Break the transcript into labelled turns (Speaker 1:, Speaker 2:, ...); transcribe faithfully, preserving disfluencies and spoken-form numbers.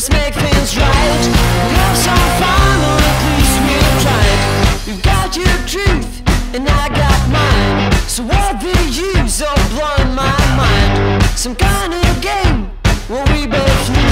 Speaker 1: let's make things right. We have some fun, or at least we've tried. You've got your truth, and I got mine. So what the use of blowing my mind? Some kind of game where we both lose.